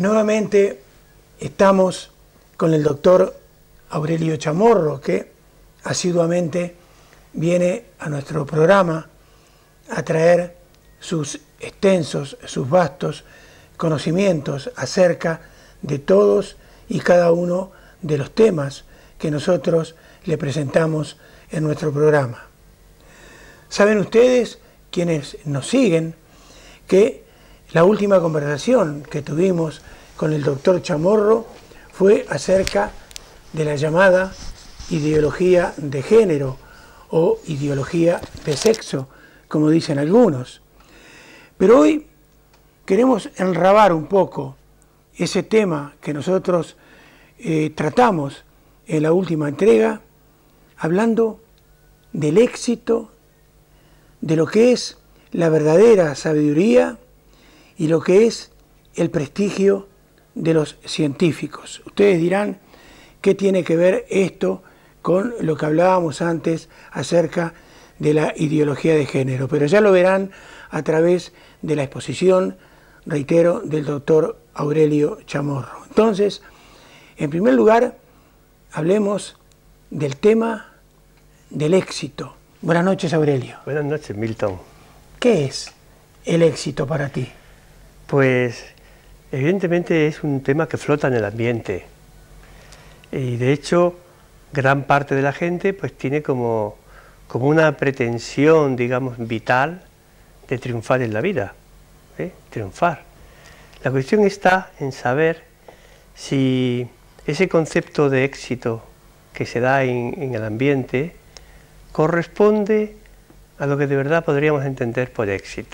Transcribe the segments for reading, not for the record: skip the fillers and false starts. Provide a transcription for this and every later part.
Nuevamente estamos con el doctor Aurelio Chamorro, que asiduamente viene a nuestro programa a traer sus extensos, sus vastos conocimientos acerca de todos y cada uno de los temas que nosotros le presentamos en nuestro programa. Saben ustedes, quienes nos siguen, que la última conversación que tuvimos con el doctor Chamorro fue acerca de la llamada ideología de género o ideología de sexo, como dicen algunos. Pero hoy queremos enrabar un poco ese tema que nosotros tratamos en la última entrega, hablando del éxito, de lo que es la verdadera sabiduría y lo que es el prestigio de los científicos. Ustedes dirán, ¿qué tiene que ver esto con lo que hablábamos antes acerca de la ideología de género? Pero ya lo verán a través de la exposición, reitero, del doctor Aurelio Chamorro. Entonces, en primer lugar, hablemos del tema del éxito. Buenas noches, Aurelio. Buenas noches, Milton. ¿Qué es el éxito para ti? Pues, evidentemente es un tema que flota en el ambiente. Y de hecho, gran parte de la gente pues tiene como una pretensión, digamos, vital de triunfar en la vida. Triunfar. La cuestión está en saber si ese concepto de éxito que se da en el ambiente corresponde a lo que de verdad podríamos entender por éxito.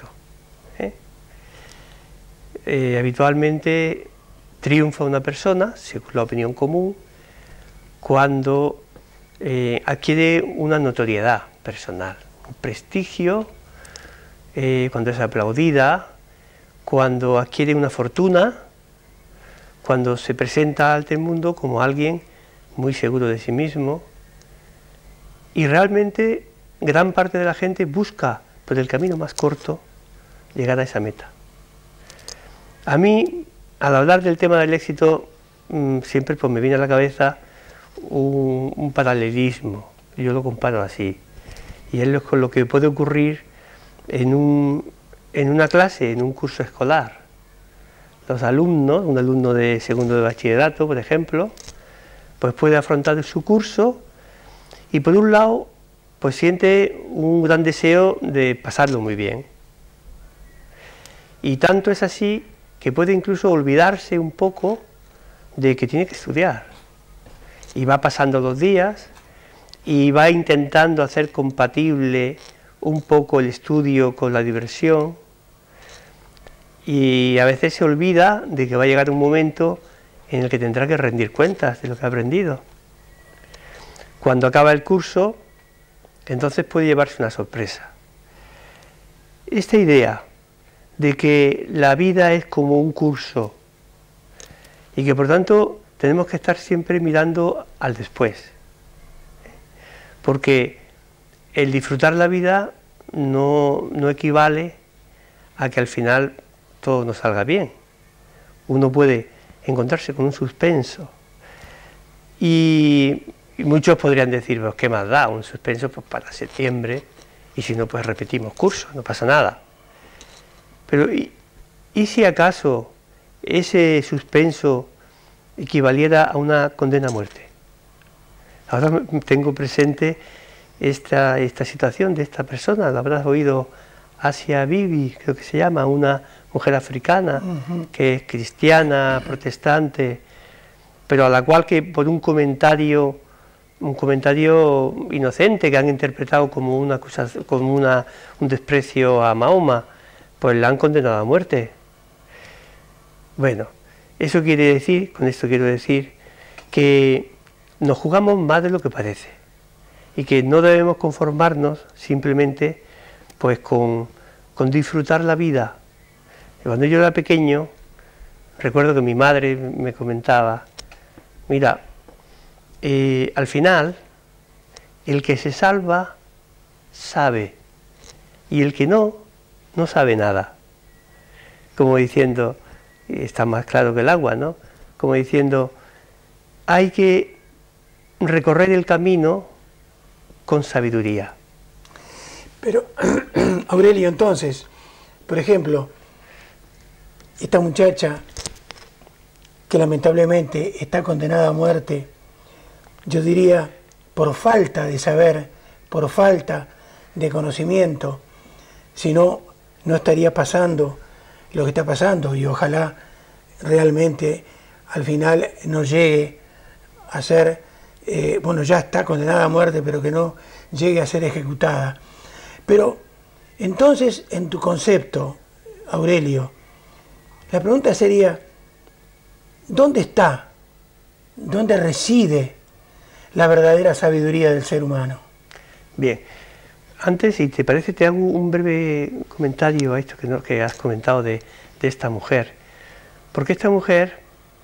Habitualmente triunfa una persona, según la opinión común, cuando adquiere una notoriedad personal, un prestigio, cuando es aplaudida, cuando adquiere una fortuna, cuando se presenta ante el mundo como alguien muy seguro de sí mismo. Y realmente gran parte de la gente busca por el camino más corto llegar a esa meta. A mí, al hablar del tema del éxito, siempre pues, me viene a la cabeza un paralelismo. Yo lo comparo así. Y es con lo que puede ocurrir en una clase, en un curso escolar. Los alumnos, un alumno de segundo de bachillerato, por ejemplo, pues puede afrontar su curso y por un lado pues siente un gran deseo de pasarlo muy bien. Y tanto es así que puede incluso olvidarse un poco de que tiene que estudiar. Y va pasando los días y va intentando hacer compatible un poco el estudio con la diversión, y a veces se olvida de que va a llegar un momento en el que tendrá que rendir cuentas de lo que ha aprendido. Cuando acaba el curso, entonces puede llevarse una sorpresa. Esta idea de que la vida es como un curso y que por tanto tenemos que estar siempre mirando al después, porque el disfrutar la vida no equivale a que al final todo nos salga bien. Uno puede encontrarse con un suspenso y muchos podrían decir, pues qué más da, un suspenso pues para septiembre, y si no pues repetimos curso, no pasa nada. Pero ¿y si acaso ese suspenso equivaliera a una condena a muerte? Ahora tengo presente esta situación de esta persona, la habrás oído, Asia Bibi, creo que se llama, una mujer africana, que es cristiana, protestante, pero a la cual que por un comentario inocente que han interpretado como una acusación, como un desprecio a Mahoma, pues la han condenado a muerte. Bueno, eso quiere decir, con esto quiero decir, que nos jugamos más de lo que parece y que no debemos conformarnos simplemente pues con disfrutar la vida. Cuando yo era pequeño, recuerdo que mi madre me comentaba, mira, al final, el que se salva sabe, y el que no sabe nada. Como diciendo, está más claro que el agua, ¿no? Como diciendo, hay que recorrer el camino con sabiduría. Pero, Aurelio, entonces, por ejemplo, esta muchacha que lamentablemente está condenada a muerte, yo diría, por falta de saber, por falta de conocimiento, si no, no estaría pasando lo que está pasando, y ojalá realmente al final no llegue a ser, bueno, ya está condenada a muerte, pero que no llegue a ser ejecutada. Pero entonces, en tu concepto, Aurelio, la pregunta sería, ¿dónde está? ¿Dónde reside la verdadera sabiduría del ser humano? Bien, antes, si te parece, te hago un breve comentario a esto que has comentado de esta mujer. Porque esta mujer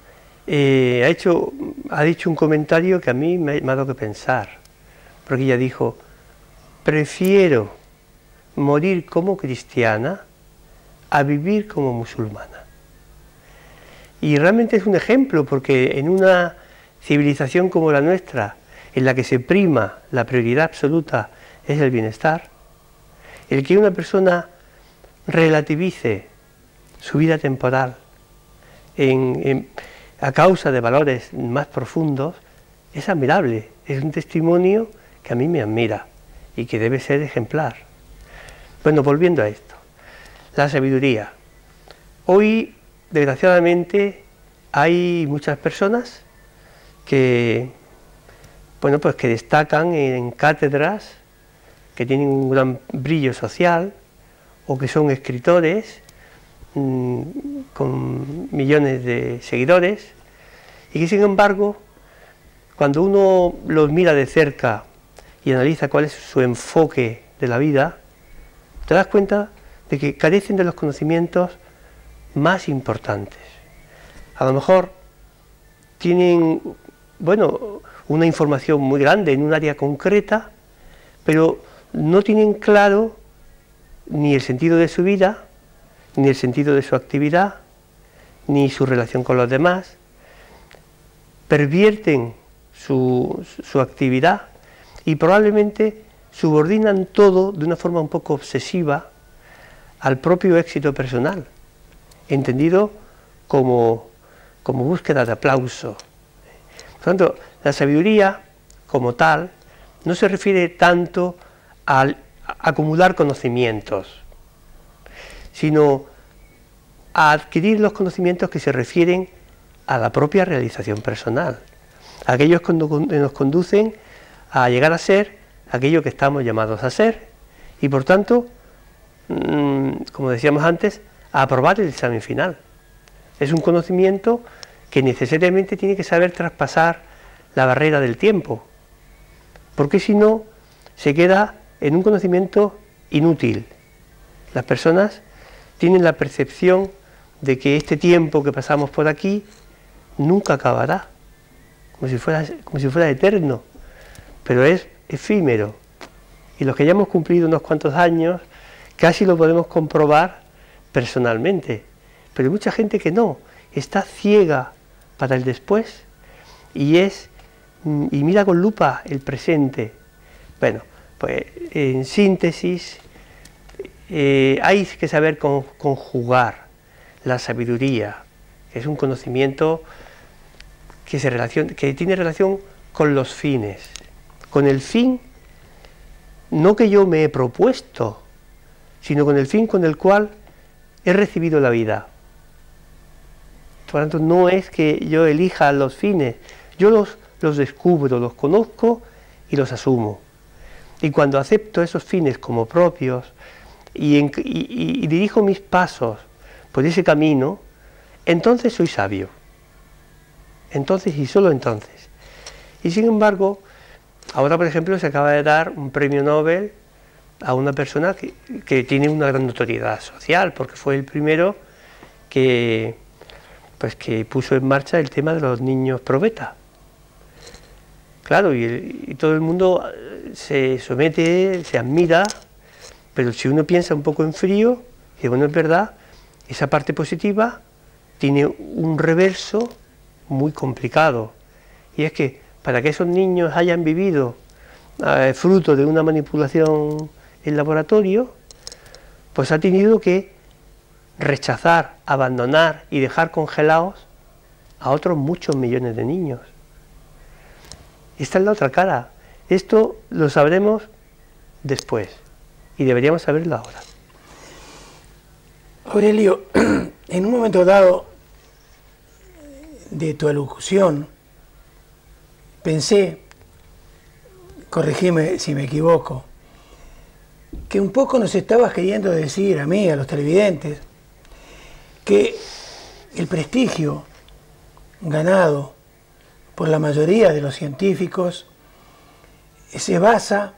ha dicho un comentario que a mí me ha dado que pensar. Porque ella dijo, prefiero morir como cristiana a vivir como musulmana. Y realmente es un ejemplo, porque en una civilización como la nuestra, en la que se prima la prioridad absoluta es el bienestar, el que una persona relativice su vida temporal a causa de valores más profundos, es admirable, es un testimonio que a mí me admira y que debe ser ejemplar. Bueno, volviendo a esto, la sabiduría. Hoy, desgraciadamente, hay muchas personas que, bueno, pues que destacan en cátedras, que tienen un gran brillo social, o que son escritores con millones de seguidores, y que sin embargo, cuando uno los mira de cerca y analiza cuál es su enfoque de la vida, te das cuenta de que carecen de los conocimientos más importantes. A lo mejor tienen, bueno, una información muy grande en un área concreta, pero no tienen claro ni el sentido de su vida, ni el sentido de su actividad, ni su relación con los demás. Pervierten su actividad y probablemente subordinan todo de una forma un poco obsesiva al propio éxito personal, entendido como búsqueda de aplauso. Por tanto, la sabiduría como tal no se refiere tanto a acumular conocimientos, sino a adquirir los conocimientos que se refieren a la propia realización personal, aquellos que nos conducen a llegar a ser aquello que estamos llamados a ser, y por tanto, como decíamos antes, a aprobar el examen final. Es un conocimiento que necesariamente tiene que saber traspasar la barrera del tiempo, porque si no, se queda en un conocimiento inútil. Las personas tienen la percepción de que este tiempo que pasamos por aquí nunca acabará, como si fuera eterno, pero es efímero. Y los que ya hemos cumplido unos cuantos años, casi lo podemos comprobar personalmente, pero hay mucha gente que no, está ciega para el después y mira con lupa el presente. Bueno, pues en síntesis, hay que saber conjugar la sabiduría, que es un conocimiento que tiene relación con los fines, con el fin no que yo me he propuesto, sino con el fin con el cual he recibido la vida. Por lo tanto, no es que yo elija los fines, yo los descubro, los conozco y los asumo. Y cuando acepto esos fines como propios y dirijo mis pasos por ese camino, entonces soy sabio. Entonces y solo entonces. Y sin embargo, ahora por ejemplo se acaba de dar un premio Nobel a una persona que tiene una gran notoriedad social, porque fue el primero que puso en marcha el tema de los niños probeta. Claro, y todo el mundo se somete, se admira, pero si uno piensa un poco en frío, dice, bueno, es verdad, esa parte positiva tiene un reverso muy complicado, y es que para que esos niños hayan vivido fruto de una manipulación en laboratorio, pues ha tenido que rechazar, abandonar y dejar congelados a otros muchos millones de niños. Esta es la otra cara. Esto lo sabremos después y deberíamos saberlo ahora. Aurelio, en un momento dado de tu alocución, pensé, corregime si me equivoco, que un poco nos estabas queriendo decir a mí, a los televidentes, que el prestigio ganado por la mayoría de los científicos se basa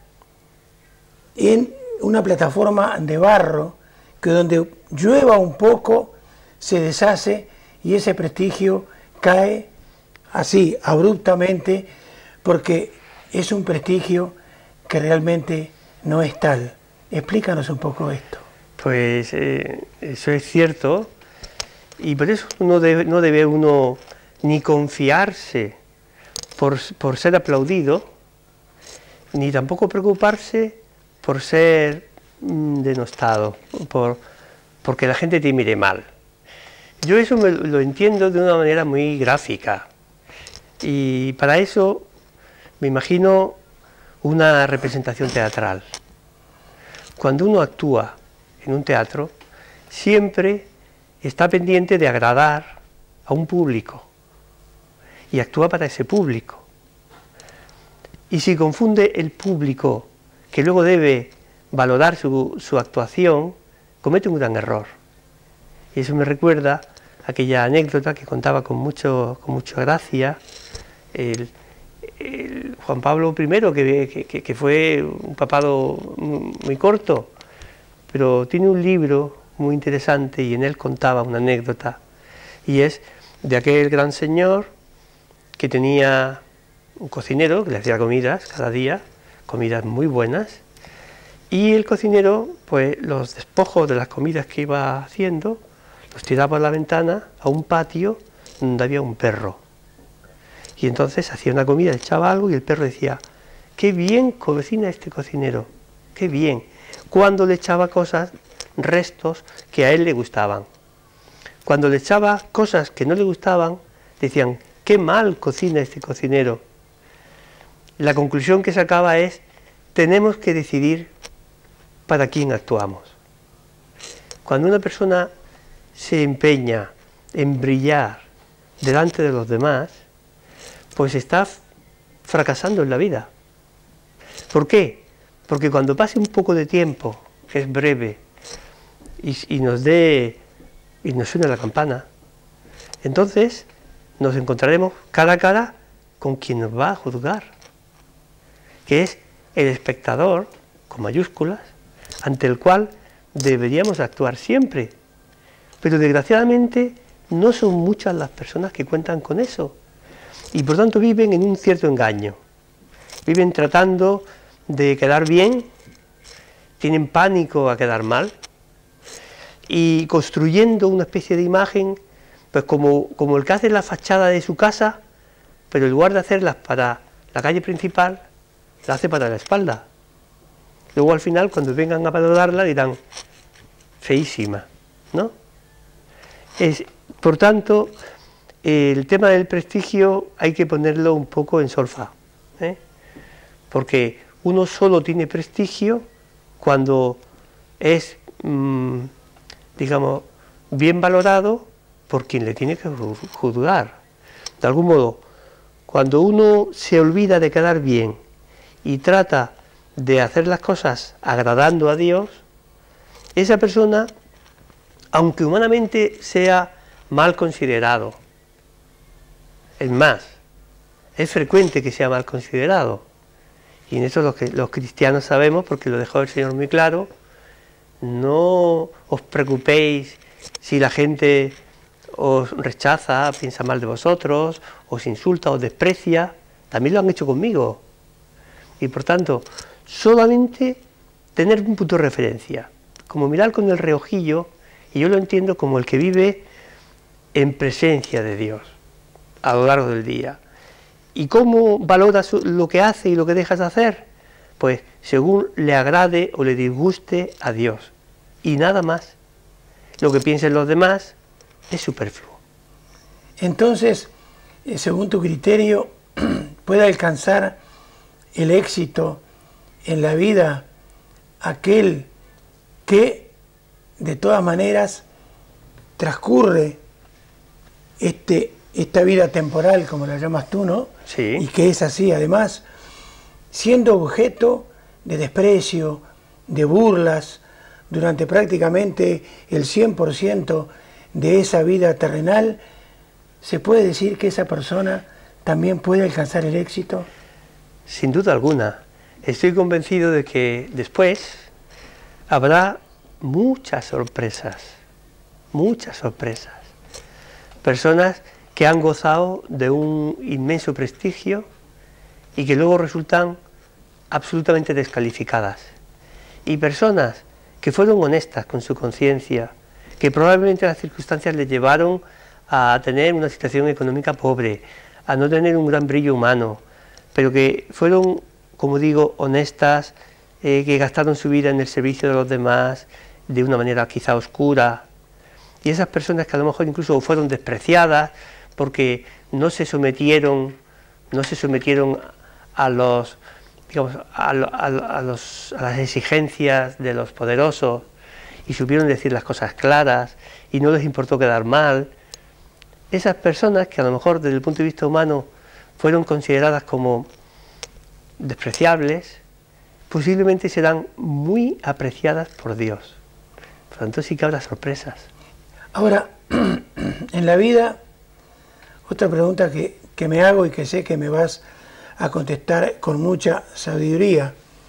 en una plataforma de barro que donde llueva un poco se deshace y ese prestigio cae así, abruptamente, porque es un prestigio que realmente no es tal. Explícanos un poco esto. Pues eso es cierto, y por eso no debe uno ni confiarse por ser aplaudido, ni tampoco preocuparse por ser denostado, porque la gente te mire mal. Yo eso lo entiendo de una manera muy gráfica, y para eso me imagino una representación teatral. Cuando uno actúa en un teatro, siempre está pendiente de agradar a un público, y actúa para ese público. Y si confunde el público, que luego debe valorar su actuación, comete un gran error. Y eso me recuerda aquella anécdota que contaba con mucha gracia el Juan Pablo I, que fue un papado muy corto, pero tiene un libro muy interesante y en él contaba una anécdota, y es de aquel gran señor que tenía un cocinero que le hacía comidas cada día, comidas muy buenas, y el cocinero, pues los despojos de las comidas que iba haciendo, los tiraba por la ventana a un patio donde había un perro. Y entonces hacía una comida, echaba algo y el perro decía: ¡qué bien cocina este cocinero! ¡Qué bien! Cuando le echaba cosas, restos que a él le gustaban. Cuando le echaba cosas que no le gustaban, decían: ¡qué mal cocina este cocinero! La conclusión que sacaba es: tenemos que decidir para quién actuamos. Cuando una persona se empeña en brillar delante de los demás, pues está fracasando en la vida. ¿Por qué? Porque cuando pase un poco de tiempo, que es breve, y nos suene la campana, entonces nos encontraremos cara a cara con quien nos va a juzgar, que es el espectador, con mayúsculas, ante el cual deberíamos actuar siempre. Pero desgraciadamente no son muchas las personas que cuentan con eso, y por tanto viven en un cierto engaño, viven tratando de quedar bien, tienen pánico a quedar mal, y construyendo una especie de imagen, pues como el que hace la fachada de su casa, pero en lugar de hacerlas para la calle principal, la hace para la espalda. Luego al final, cuando vengan a valorarla, dirán: feísima, ¿no? Por tanto, el tema del prestigio hay que ponerlo un poco en solfa, porque uno solo tiene prestigio cuando es, digamos, bien valorado por quien le tiene que juzgar. De algún modo, cuando uno se olvida de quedar bien y trata de hacer las cosas agradando a Dios, esa persona, aunque humanamente sea mal considerado, es más, es frecuente que sea mal considerado, y en eso los cristianos sabemos, porque lo dejó el Señor muy claro: no os preocupéis si la gente os rechaza, piensa mal de vosotros, os insulta, os desprecia, también lo han hecho conmigo. Y por tanto, solamente tener un punto de referencia, como mirar con el reojillo, y yo lo entiendo como el que vive en presencia de Dios a lo largo del día. ¿Y cómo valoras lo que hace y lo que dejas de hacer? Pues según le agrade o le disguste a Dios, y nada más. Lo que piensen los demás es superfluo. Entonces, según tu criterio, ¿puede alcanzar el éxito en la vida aquel que de todas maneras transcurre esta vida temporal, como la llamas tú, ¿no? Sí. Y que es así, además, siendo objeto de desprecio, de burlas, durante prácticamente el 100% de esa vida terrenal, ¿se puede decir que esa persona también puede alcanzar el éxito? Sin duda alguna. Estoy convencido de que después habrá muchas sorpresas, muchas sorpresas. Personas que han gozado de un inmenso prestigio y que luego resultan absolutamente descalificadas. Y personas que fueron honestas con su conciencia, que probablemente las circunstancias les llevaron a tener una situación económica pobre, a no tener un gran brillo humano, pero que fueron, como digo, honestas, que gastaron su vida en el servicio de los demás de una manera quizá oscura. Y esas personas que a lo mejor incluso fueron despreciadas porque no se sometieron a los, digamos, a las exigencias de los poderosos y supieron decir las cosas claras y no les importó quedar mal. Esas personas que a lo mejor desde el punto de vista humano fueron consideradas como despreciables, posiblemente serán muy apreciadas por Dios. Por lo tanto, sí que habrá sorpresas. Ahora, en la vida, otra pregunta que me hago y que sé que me vas a contestar con mucha sabiduría.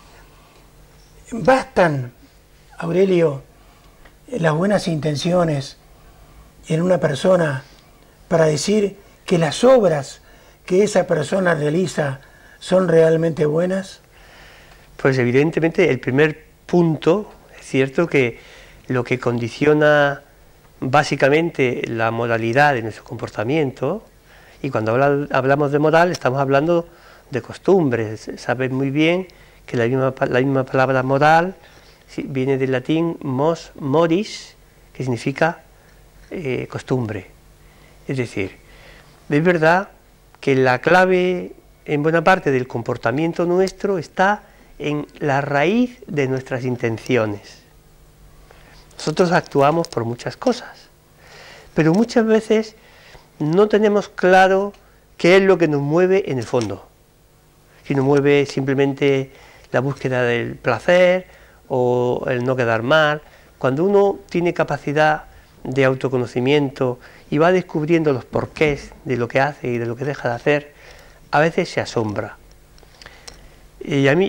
¿Bastan, Aurelio, las buenas intenciones en una persona para decir que las obras que esa persona realiza son realmente buenas? Pues evidentemente el primer punto, es cierto que lo que condiciona básicamente la moralidad de nuestro comportamiento, y cuando hablamos de moral estamos hablando de costumbres. Sabes muy bien que la misma palabra moral viene del latín mos moris, que significa costumbre. Es decir, es verdad que la clave en buena parte del comportamiento nuestro está en la raíz de nuestras intenciones. Nosotros actuamos por muchas cosas, pero muchas veces no tenemos claro qué es lo que nos mueve en el fondo. Si nos mueve simplemente la búsqueda del placer o el no quedar mal. Cuando uno tiene capacidad de autoconocimiento y va descubriendo los porqués de lo que hace y de lo que deja de hacer, a veces se asombra. Y a mí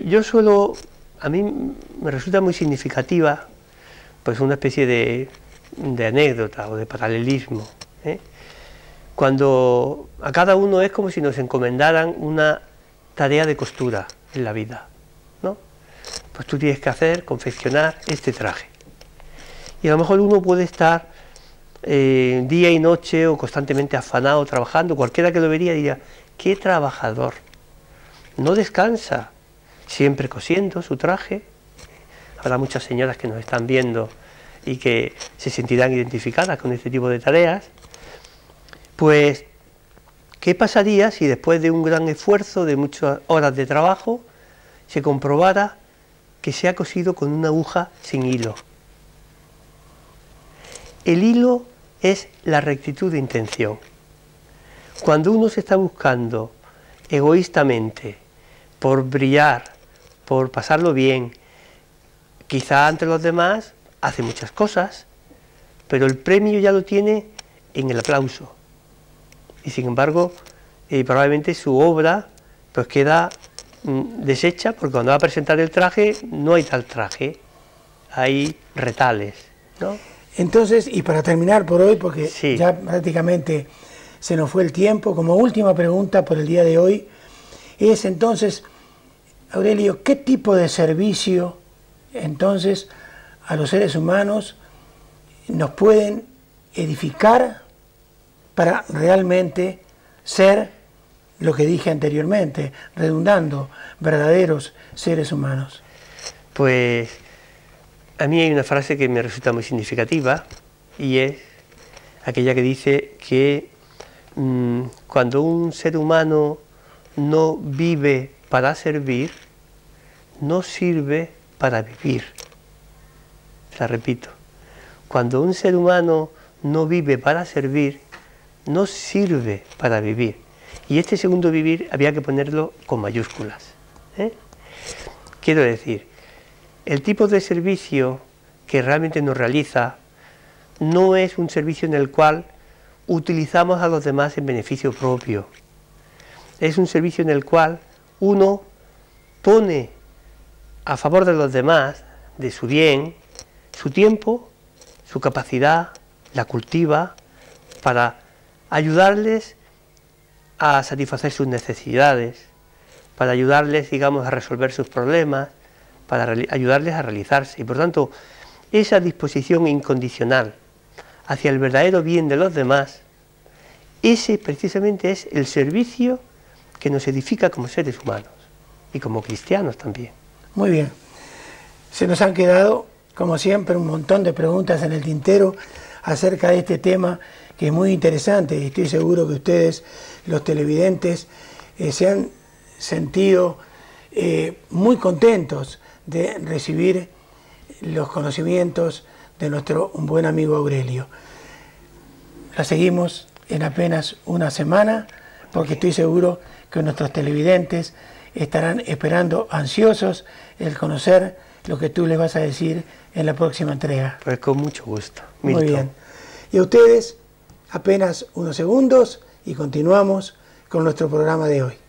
me resulta muy significativa pues una especie de anécdota o de paralelismo, ¿eh? Cuando a cada uno es como si nos encomendaran una tarea de costura en la vida, ¿no? Pues tú tienes que confeccionar este traje. Y a lo mejor uno puede estar día y noche o constantemente afanado trabajando. Cualquiera que lo vería diría: qué trabajador, no descansa, siempre cosiendo su traje. Habrá muchas señoras que nos están viendo y que se sentirán identificadas con este tipo de tareas. Pues, ¿qué pasaría si después de un gran esfuerzo, de muchas horas de trabajo, se comprobara que se ha cosido con una aguja sin hilo? El hilo es la rectitud de intención. Cuando uno se está buscando egoístamente por brillar, por pasarlo bien, quizá ante los demás hace muchas cosas, pero el premio ya lo tiene en el aplauso. Y sin embargo, probablemente su obra pues queda deshecha, porque cuando va a presentar el traje no hay tal traje, hay retales, ¿no? Entonces, y para terminar por hoy, porque sí, ya prácticamente se nos fue el tiempo, como última pregunta por el día de hoy, es entonces, Aurelio, ¿qué tipo de servicio entonces a los seres humanos nos pueden edificar para realmente ser lo que dije anteriormente, redundando, verdaderos seres humanos? Pues a mí hay una frase que me resulta muy significativa y es aquella que dice que cuando un ser humano no vive para servir, no sirve para vivir. La repito, cuando un ser humano no vive para servir, no sirve para vivir. Y este segundo vivir había que ponerlo con mayúsculas. Quiero decir, el tipo de servicio que realmente nos realiza no es un servicio en el cual utilizamos a los demás en beneficio propio. Es un servicio en el cual uno pone a favor de los demás, de su bien, su tiempo, su capacidad, la cultiva para ayudarles a satisfacer sus necesidades, para ayudarles, digamos, a resolver sus problemas, para ayudarles a realizarse. Y por tanto, esa disposición incondicional hacia el verdadero bien de los demás, ese precisamente es el servicio que nos edifica como seres humanos y como cristianos también. Muy bien. Se nos han quedado, como siempre, un montón de preguntas en el tintero acerca de este tema que es muy interesante, y estoy seguro que ustedes, los televidentes, se han sentido muy contentos de recibir los conocimientos de nuestro buen amigo Aurelio. La seguimos en apenas una semana, porque estoy seguro que nuestros televidentes estarán esperando ansiosos el conocer lo que tú les vas a decir en la próxima entrega. Pues con mucho gusto. Muy bien. Y a ustedes, apenas unos segundos y continuamos con nuestro programa de hoy.